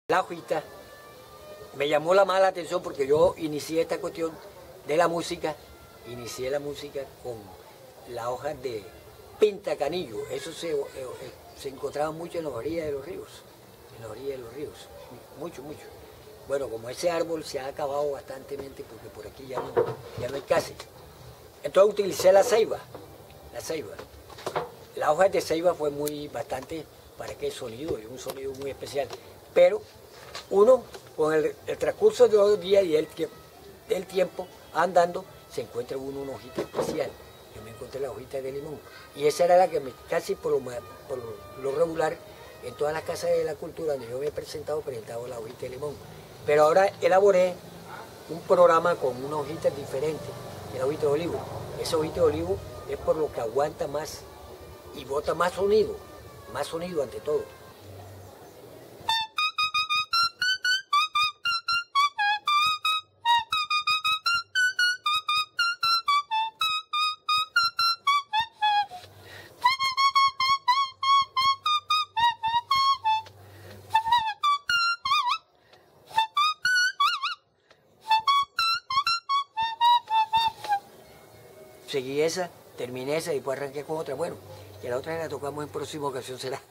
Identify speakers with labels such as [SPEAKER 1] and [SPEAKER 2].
[SPEAKER 1] La hojita me llamó la mala atención porque yo inicié esta cuestión de la música, inicié la música con las hojas de pintacanillo. Eso se encontraba mucho en las orillas de los ríos, en las orillas de los ríos, mucho, mucho. Bueno, como ese árbol se ha acabado bastantemente porque por aquí ya no hay casi. Entonces utilicé la ceiba, la ceiba. La hoja de ceiba fue bastante para aquel sonido, y un sonido muy especial. Pero uno, con el transcurso de los días y el tiempo andando, se encuentra uno una hojita especial. Yo me encontré la hojita de limón. Y esa era la que casi por lo regular, en todas las casas de la cultura donde yo me he presentado la hojita de limón. Pero ahora elaboré un programa con unas hojitas diferentes, la hojita de olivo. Esa hojita de olivo es por lo que aguanta más y bota más sonido ante todo. Seguí esa, terminé esa y después arranqué con otra. Bueno, y la otra la tocamos en próxima ocasión será.